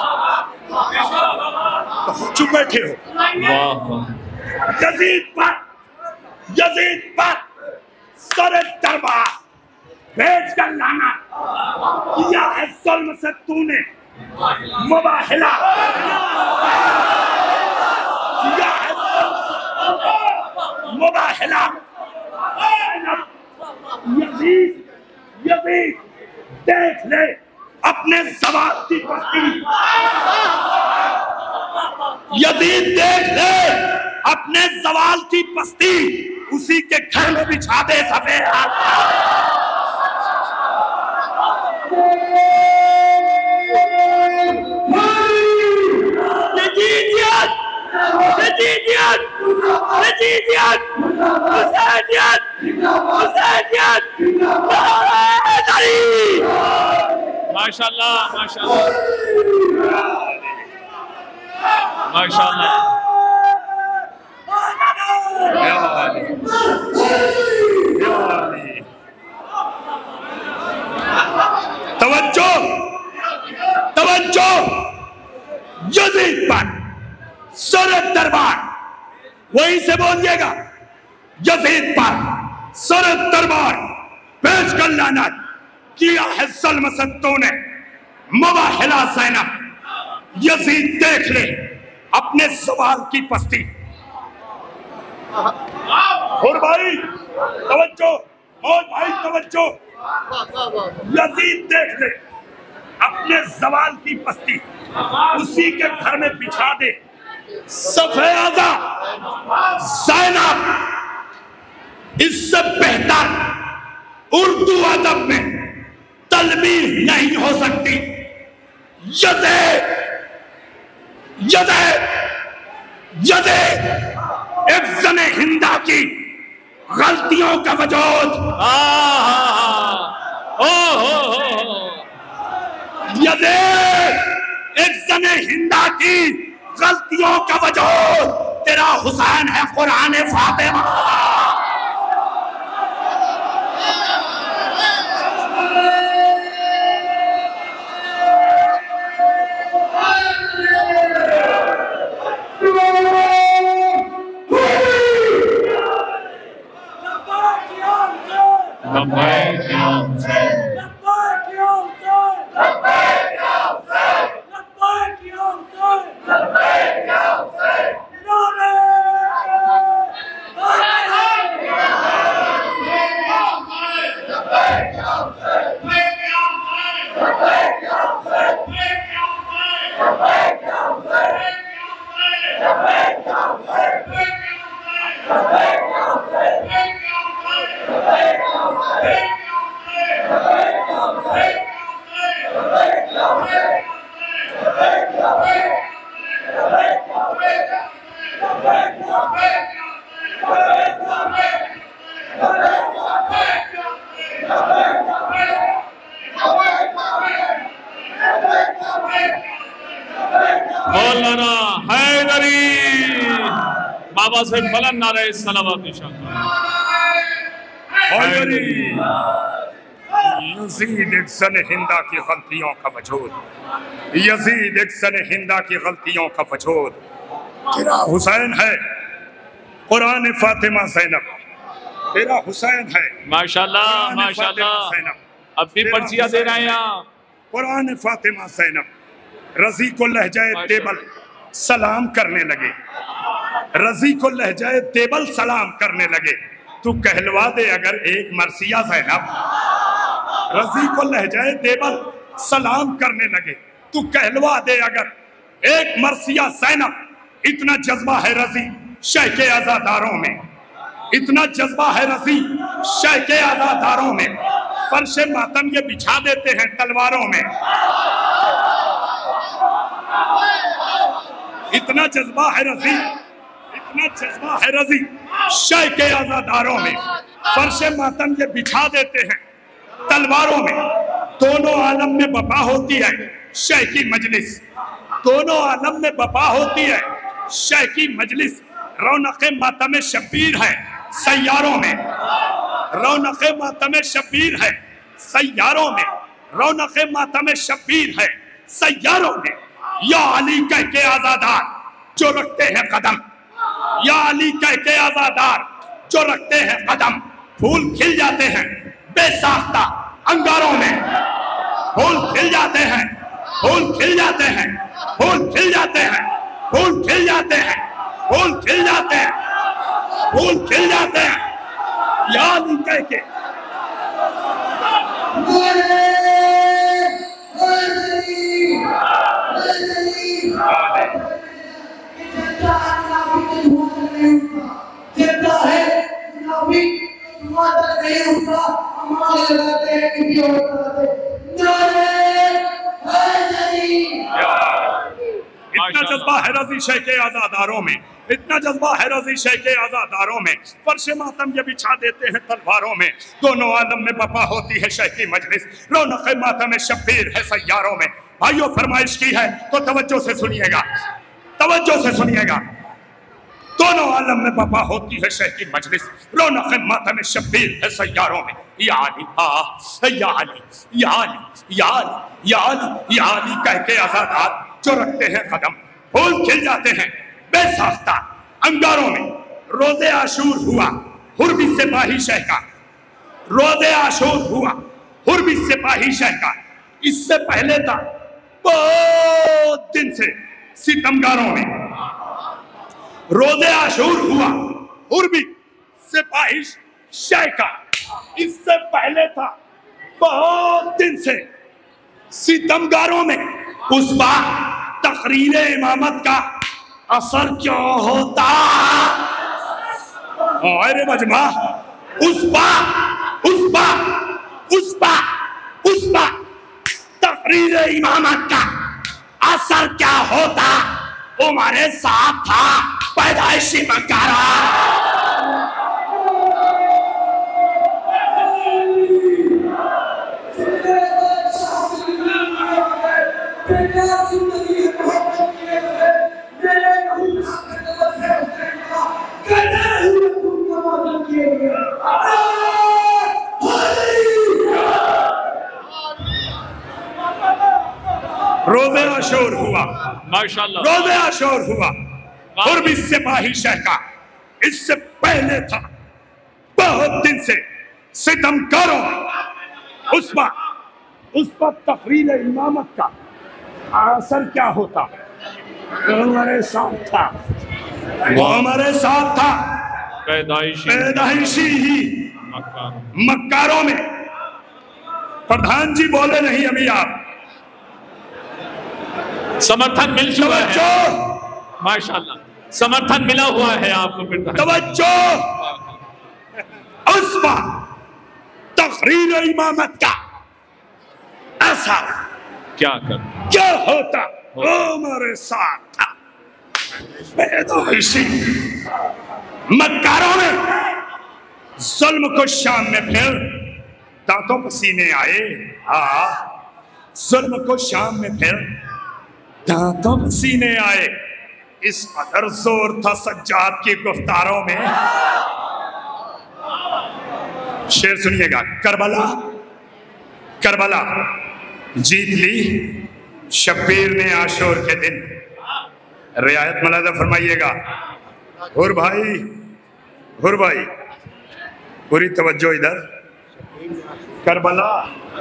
तो चुप बैठे हो। वाह वाह। यजीद पर सर दरबार भेज कर लाना। किया है जुल्म से तूने मुबाहिला। किया है मुबाहिला। यजीद देख ले अपने सवाल की पस्ती। यजीद देख ले अपने सवाल की पस्ती। उसी के घर में बिछा दे सफेद माशाअल्लाह माशाअल्लाह माशाअल्लाह। तवज्जो तवज्जो। यजीद पर सर दरबार वहीं से बोलिएगा। यजीद पर सर दरबार पेश कर लाना। किया है जुल्म से तूने मुबाहिला ज़ैनब। यजीद देख ले अपने सवाल की पस्ती। और भाई तवज्जो, और भाई तवज्जो। यजीद देख ले अपने सवाल की पस्ती। उसी के घर में बिछा दे सफेदा ज़ैनब। इससे बेहतर उर्दू अदब में तलबीह नहीं हो सकती। यजीद यजीद यजीद एक जने हिंदा की गलतियों का वजूद, यजीद एक ज़ने हिंदा की गलतियों का वजूद, तेरा हुसैन है कुरान फातिमा। मौलाना हैदरी बाबा से बुलंद नारे सलावत यजीद एक ज़ने हिंदा की गलतियों का वजूद, यजीद एक ज़ने हिंदा की गलतियों का वजूद, तेरा हुसैन है कुरान फातिमा ज़ैनब, तेरा हुसैन है माशाल्लाह माशाल्लाह। अब भी पर्चियां दे रहे हैं आप। कुरान फातिमा ज़ैनब रजी को लहजाए तेबल सलाम करने लगे, रजी को लहजाए तेबल सलाम करने लगे। तू कहलवा दे अगर एक मरसिया ज़ैनब, रजी को लहजाए तेबल सलाम करने लगे। तू कहलवा दे अगर एक मरसिया ज़ैनब। इतना जज्बा है रजी शह के आज़ादारों में, इतना जज्बा है रजी शह के आज़ादारों में, फर्श मातम ये बिछा देते हैं तलवारों में। इतना जज्बा है रजी, इतना जज्बा है रजी शह के आज़ादारों में, फर्श मातम ये बिछा देते हैं तलवारों में। दोनों आलम में बपा होती है शह की मजलिस, दोनों आलम में बपा होती है शह की मजलिस। रौनक़े मातम शब्बीर है सैयारों में, रौनक़े मातम शब्बीर है सैयारों में, रौनक़े मातम शब्बीर है सैयारों में। या अली कह के आज़ादार जो रखते हैं कदम, या अली कह के आज़ादार जो रखते हैं कदम। फूल खिल जाते हैं बेसाख्ता अंगारों में, फूल खिल जाते हैं, फूल खिल जाते हैं, फूल खिल जाते हैं, फूल खिल जाते हैं, फूल खिल जाते हैं, फूल खिल जाते हैं। या अली कह के इतना जज्बा है रजी शह के आज़ादारों में, इतना जज्बा है रजी शह के आज़ादारों में, फर्श मातम ये बिछा देते हैं तलवारों में। दोनों आलम में बपा होती है शह की मजलिस, रौनक़े मातम शब्बीर है सैयारों में। भाइयों फरमाइश की है तो तवज्जो से सुनिएगा, तवज्जो से सुनिएगा। दोनों आलम में बपा होती है शह की मजलिस, रौनक़े मातम शब्बीर है सैयारों में। या अली या अली या अली या अली या अली या अली कह के आज़ादार जो रखते हैं कदम। फूल खिल जाते हैं बेसाख्ता अंगारों में। रोज़े आशूर हुआ हुर्बी सिपाही शह का, रोज़े आशूर हुआ हुर्बी सिपाही शह का। इससे पहले था बहुत दिन से सितमगारों में। रोज़े आशूर हुआ हुर्बी सिपाही शह का, इससे पहले था बहुत दिन से सितमगारों में। उस बार तकरीरे इमामत का असर क्यों होता? अरे मजमा उस बार तकरीरे इमामत का असर क्या होता? उमरे साथ था पैदाइशी मकारा। रोज़े आशूर हुआ, माशाल्लाह, रोज़े आशूर हुआ। और भी सिपाही शह का इससे पहले था, बहुत दिन से सितमकारों उस पर तकरीर इमामत का असर क्या होता, वो हमारे साथ था, वो हमारे साथ था। पैदाइशी ही मक्कारों में। प्रधान जी बोले नहीं, अभी आप समर्थन मिल चुका है, माशाल्लाह, समर्थन मिला हुआ है आपको। फिर तवज्जो, उस पर तकरीर इमामत का असर क्या होता, वो हमारे साथ था। पैदाइशी मक्कारों में जुल्म को शाम में फिर दांतों पसीने आए। जुल्म को शाम में फिर दांतों पसीने आए। इस कदर जोर था सज्जाद की गुफ्तारों में। शेर सुनिएगा। करबला जीत ली शब्बीर ने आशूर के दिन। रियायत मलादा फरमाइएगा। हुर भाई पूरी तवज्जो इधर। करबला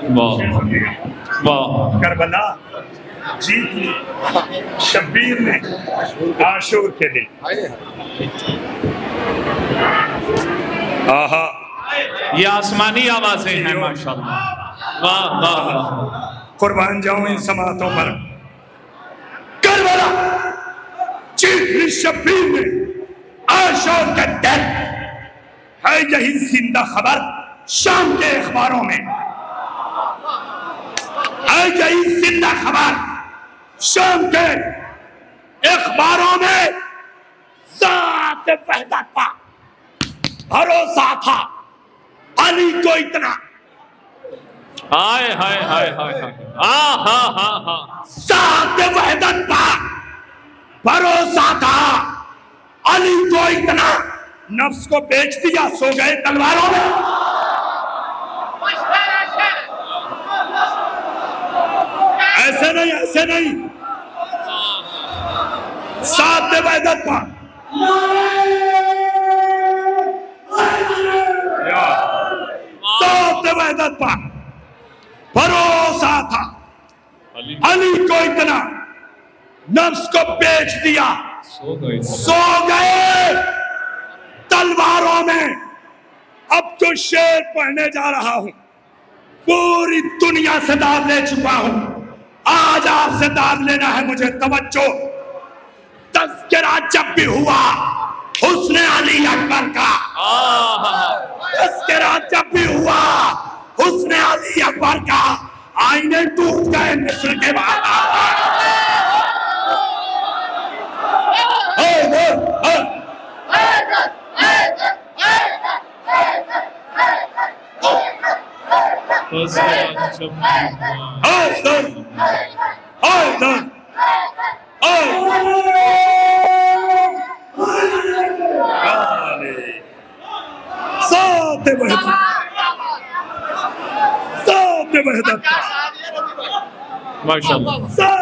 करबला जीत ली शब्बीर ने आशूर के दिन। आहा, ये आसमानी आवाजें हैं माशाल्लाह। वाह वाह, कुर्बान जाऊं इन समातों पर। करबला जीत ली शब्बीर ने आशूर के दिन है, यही जिंदा खबर शाम के अखबारों में है। यही जिंदा खबर शाम के अखबारों में। ज़ात वहदत पर भरोसा था अली को इतना। हाय हाय हाय हाय हाय, ज़ात वहदत पर भरोसा था अली को इतना। नफ्स को बेच दिया, सो गए तलवारों में। ऐसे नहीं साथ वहदत पर साथ वहदत पर भरोसा था अली को इतना। नफ्स को बेच दिया, सो गए तलवारों में। अब तो शेर पढ़ने जा रहा हूं। पूरी दुनिया से दाद ले चुका हूं, आज आपसे दाद लेना है मुझे। तवज्जो, तज़किरा जब भी हुआ हुस्ने अली अकबर का, तज़किरा जब भी हुआ हुस्ने अली अकबर का, आईने टूट गए मिस्र के बाद। माशाल्लाह,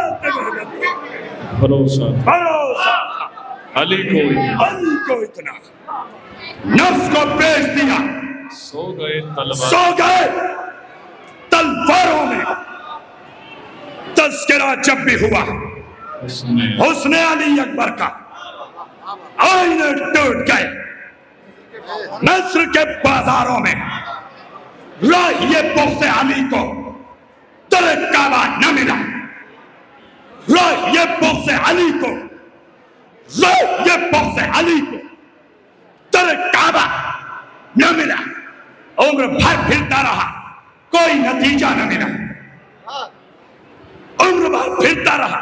भरोसा अली को इतना। नफ्स को बेच दिया, सो गए तलवारों में। तज़किरा जब भी हुआ हुस्ने अली अकबर का, आईने टूट गए मिस्र के बाजारों में। ये बोसे अली को तेरे काबा न मिला। ये बोसे अली को, ये बोसे अली को तेरे काबा न मिला। उम्र भर फिरता रहा, कोई नतीजा न मिला। उम्र भर फिरता रहा,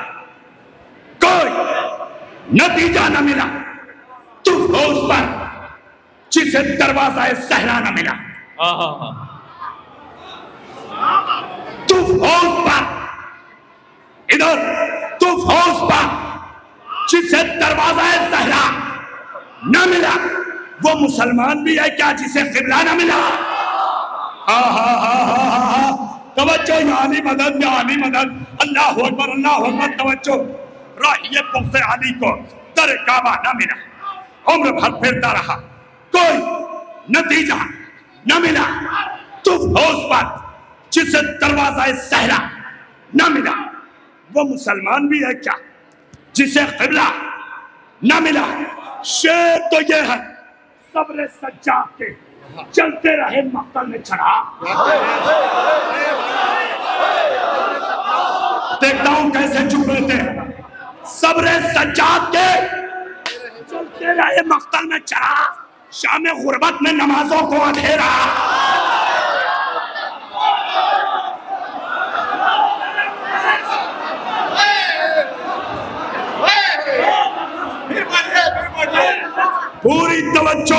कोई नतीजा न मिला। तू उस पर जिसे दरवाजा सहरा न मिला। तू उस पर इधर तू फौज पर जिसे दरवाजा ज़हरा न मिला, वो मुसलमान भी है क्या जिसे क़िबला न मिला? हा हा हा हा हा, तवज्जो यानी मदद, यानी मदद, अल्लाह अकबर, अल्लाह अकबर, तवज्जो। राहिए पुख्ते अली को दर काबा न मिला, उम्र भर फिरता रहा, कोई नतीजा न मिला। तू फौज पर जिसे दरवाजा ज़हरा न मिला, वो मुसलमान भी है क्या जिसे क़िबला न मिला? शेर तो ये है सब्र सज्जाद के चलते रहे मक्तल में चढ़ा। देखता हूं कैसे चुप रहते। सब्र सज्जाद के चलते रहे मक्तल में चढ़ा, शाम गुर्बत में नमाजों को अंधेरा। पूरी तवज्जो,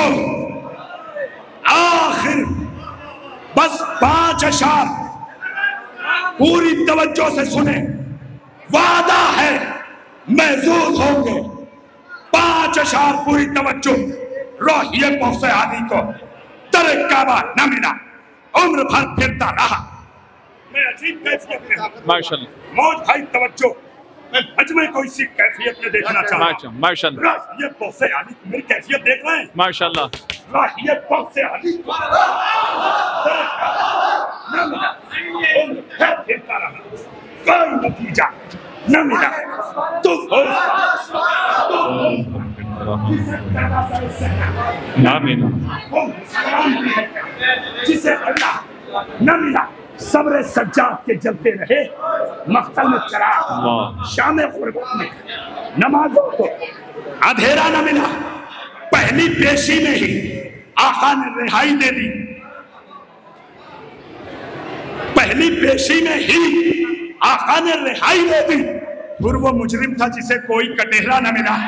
आखिर बस 5 अशार पूरी तवज्जो से सुने। वादा है महसूस होंगे। 5 अशार पूरी तवज्जो। रोहिए पहुंचे आदि को दर काबा न मिला, उम्र भर फिरता रहा। मैं अजीब कैफियत में हूं माशाअल्लाह। मौज भाई तवज्जो, मैं हज में कोई सी कैफियत में देखना चाहता हूं माशाअल्लाह। ये पहुंचे आदि मेरी कैफियत देख रहे हैं माशाअल्लाह। ये पहुंचे आदि न मिला, उम्र भर फिरता रहा, कोई नतीजा न मिला। तो जिसे अल्लाह न मिला, सब्र सज्जाद के जलते रहे मख्तल में चढ़ा, शाम गुर्बत में नमाजों को अंधेरा न मिला। पहली पेशी में ही आका ने रिहाई दे दी। पहली पेशी में ही आका ने रिहाई दे दी। फिर वो मुजरिम था जिसे कोई कटेहरा न मिला।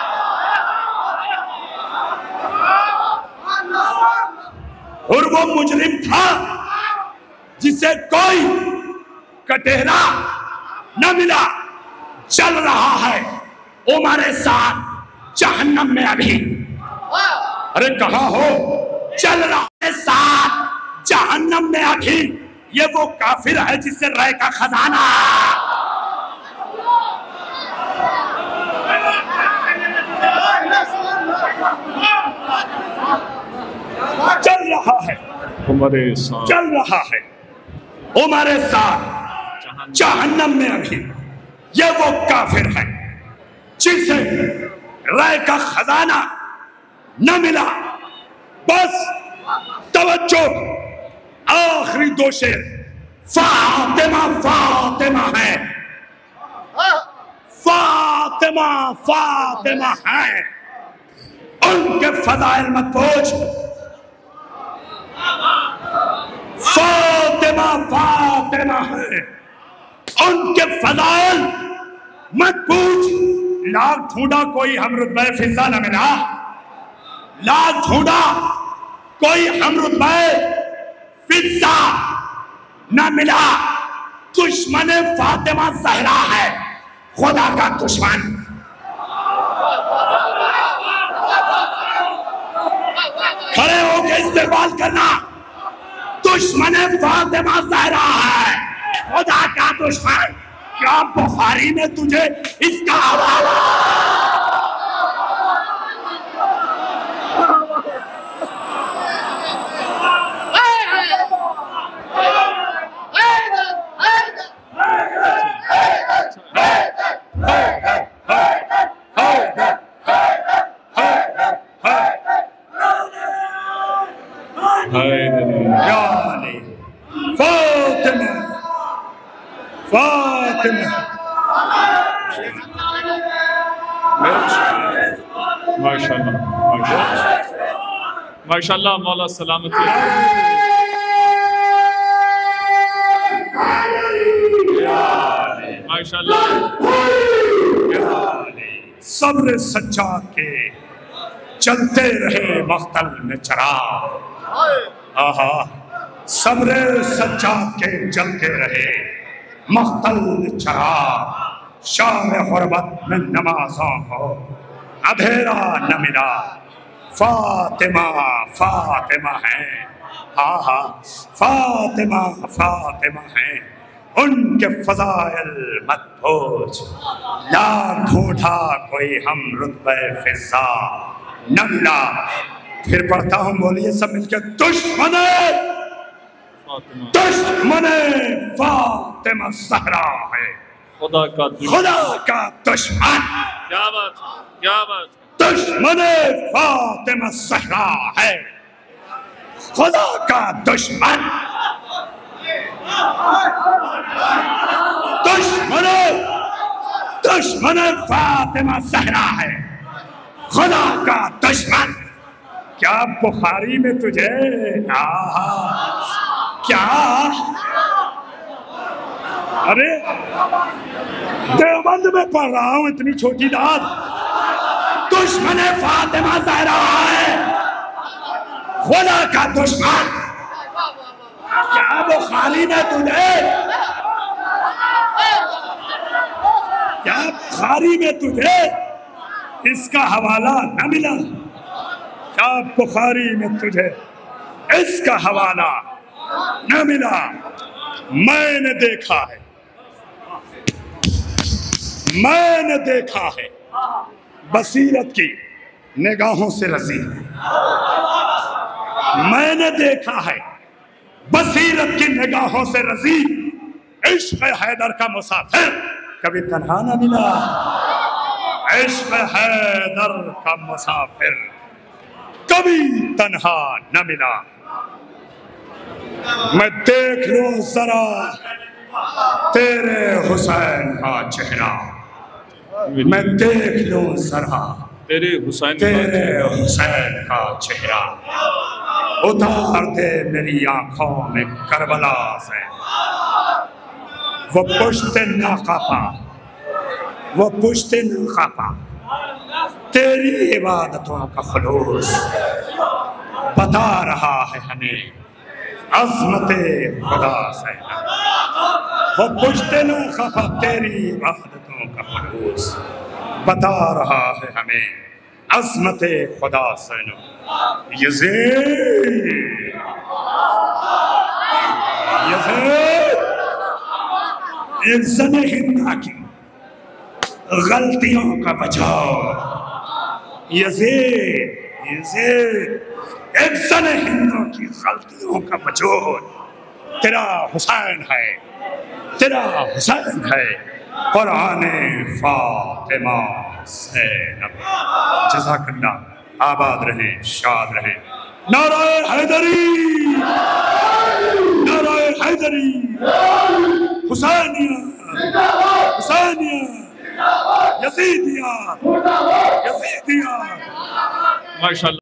और वो मुजरिम था जिसे कोई कटेहरा न मिला। चल रहा है उमरे साथ जहन्नम में अभी। अरे कहाँ हो? चल रहा है साथ जहन्नम में अभी। ये वो काफिर है जिससे रह का खजाना। चल रहा है उमरे साथ, चल रहा है उमरे साथ जहन्नम में अभी। ये वो काफिर है जिसे राय का खजाना न मिला। बस तवज्जो, आखिरी 2 शेर फातिमा फातिमा है, फातिमा फातिमा है। उनके फजाइल मत पूछ, फातिमा फातिमा है। उनके फजाइल मत पूछ। लाख ढूंढा कोई हम रुतबे फिजा न मिला। लाख ढूंढा कोई हम रुतबे फिजा न मिला। दुश्मन फातिमा ज़हरा है, खुदा का दुश्मन। खड़े होकर इस्तेमाल करना। दुश्मन फातिमा ज़हरा है, खुदा का दुश्मन। क्या बुखारी में तुझे इसका हवाला? फातिमा फातिमा माशाअल्लाह माशाअल्लाह। मौला सलामती। माशाअल्लाह। सब्र सज्जाद के चलते रहे मख्तल में चढ़ा। आहा, सब्र सज्जाद के चलते रहे मख्तल चरा शाम गुरबत में नमाज़ों को अंधेरा न मिला। फातिमा फातिमा है, हाँ हाँ फातिमा फातिमा है, उनके फजाइल मत पूछ। ना ढूंढा कोई हम रुतबे फिजा न मिला। फिर पढ़ता हूँ, बोलिए सब मिलकर, दुश्मने दुश्मने फातिमा ज़हरा है, खुदा का दुश्मन। क्या बात, क्या बात। दुश्मने फातिमा ज़हरा है, खुदा का दुश्मन। दुश्मने दुश्मने फातिमा ज़हरा है, खुदा का दुश्मन। क्या बुखारी में तुझे क्या, अरे देवबंद में पढ़ रहा हूं, इतनी छोटी दाद। दुश्मन फातिमा ज़हरा है, खुदा का दुश्मन। क्या बुखारी में तुझे, क्या बुखारी में तुझे इसका हवाला न मिला? क्या बुखारी में तुझे इसका हवाला न मिला? मैंने देखा है, मैंने देखा है बसीरत की निगाहों से रजी। मैंने देखा है बसीरत की निगाहों से रजी। इश्क़ हैदर का मुसाफिर कभी तन्हा न मिला। इश्क़ हैदर का मुसाफिर कभी तन्हा न मिला। मैं देख लूं जरा तेरे हुसैन का चेहरा, मैं देख लूं जरा तेरे हुसैन का चेहरा। उतार दे मेरी आंखों में करबला से वो पुश्ते नाकापा, वो पुश्ते नाकापा। तेरी इबादतों का खुलूस बता रहा है हमें अज़मते खुदा से। वो पुश्ते नाकापा, तेरी इबादतों का खुलूस बता रहा है हमें अज़मते खुदा से। यज़ीद एक ज़ने हिंदा की गलतियों का बचाओ। यज़ीद एक ज़ने हिंदों की गलतियों का बचाओ। तेरा हुसैन है, तेरा हुसैन है कुराने फातिमा से। जज़ाकल्लाह। आबाद रहे, शाद रहे। नाराए हैदरी, नाराए हैदरी। हुसैनिया, हुसैनिया, यज़ीदिया, यज़ीदिया। माशाअल्लाह।